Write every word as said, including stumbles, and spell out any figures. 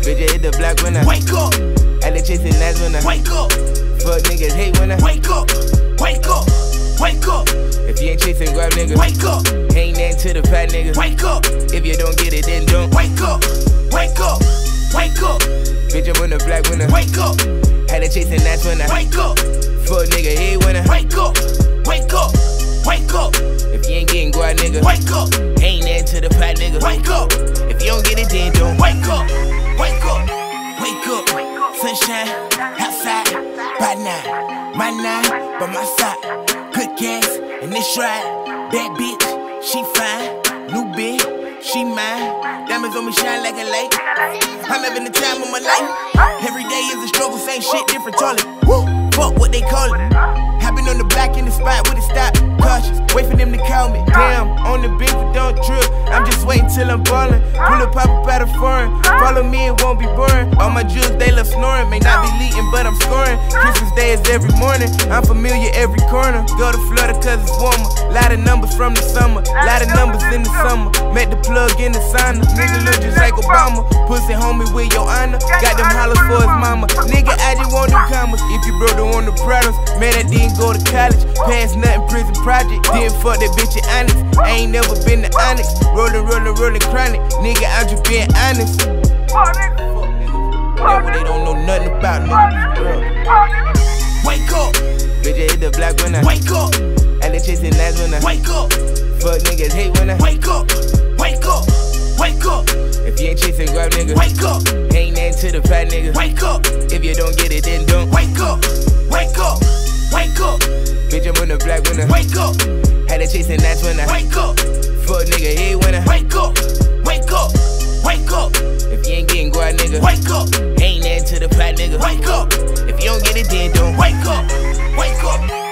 Bitch, I hit the block when I wake up. I done chasing ass when I wake up. Fuck niggas hate when I wake up. Wake up. Wake up. If you ain't chasing grab nigga, wake up. Ain't nothing to the fat nigga, wake up. If you don't get it, then don't wake up. Wake up. Wake up. Bitch, I'm on the block when I wake up. Had a chasing ass when I wake up. Fuck nigga hate when I wake up. Wake up. Wake up. If you ain't getting guap nigga, wake up. Ain't nothing to the fat nigga, wake up. If you don't get it, then don't wake up. Wake up. Wake up. Sunshine outside by nine. My nine by my side. Good gas in this ride. Bad bitch, she fine. New bitch, she mine. Diamonds on me shine like a light. I'm having the time of my life. Every day is a struggle, same shit, different toilet. Woo, fuck what they call it. Hopping on the block in the spot with it stop. Cautious, wait for them to call me. Damn, on the beat, but don't trip. I'm just waiting till I'm ballin'. Pull up, pop up out of foreign. Follow me, it won't be boring. All my jewels, they love snoring. May not be leaking, but I'm scoring. Christmas Day is every morning. I'm familiar every corner. Go to Florida cause it's warmer. Lot of numbers from the summer. Lot of numbers in the summer. Met the plug in the sauna. Nigga look just like Obama. Pussy homie with your honor. Got them hollers for his mama. Nigga, I just want them commas. If you brother on the products, man, I didn't go to college. Passed nothing, prison project. Didn't fuck that bitch in Onyx. I ain't never been to Onyx. Rollin', rollin', rollin' chronic. Nigga, I'm just being honest. Fuck niggas. Yeah, but they don't know nothing about niggas. Wake up. Bitch, I hit the block when I wake up. I done chasing ass when I wake up. Fuck niggas hate when I wake up. Wake up. Wake up. If you ain't chasing grab nigga, wake up. Ain't nothing to the fat nigga, wake up. If you don't get it, then don't wake up. Wake up. Wake up. Bitch, I'm on the block when I wake up. Had a chasing ass when I wake up. Fuck nigga hate when I wake up. Wake up. Wake up. If you ain't getting guap nigga, wake up. Ain't nothing to the fat nigga, wake up. If you don't get it, then don't wake up. Wake up.